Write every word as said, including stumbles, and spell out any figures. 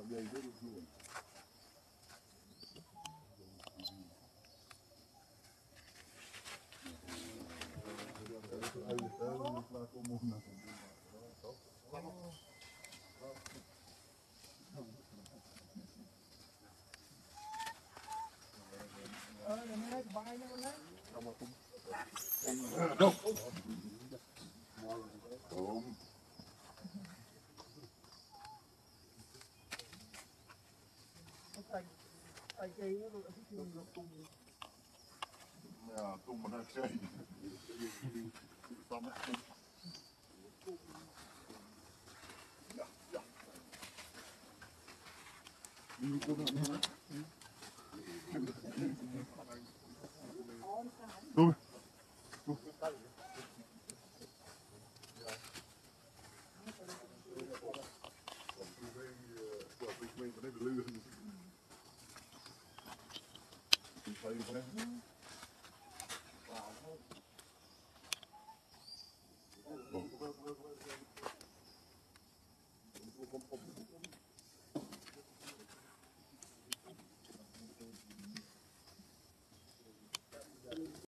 dây rất luôn. Ai tới là cô mua nè. Ờ, này bài nó đấy. Đâu. Ôm. Ai ai cây nó nó tung. Nè, tung mà nó chơi. Xong tung. Dạ, dạ. Đi cô nó nữa. Tung. Hãy subscribe cho kênh Ghiền Mì Gõ để không bỏ lỡ những video hấp dẫn.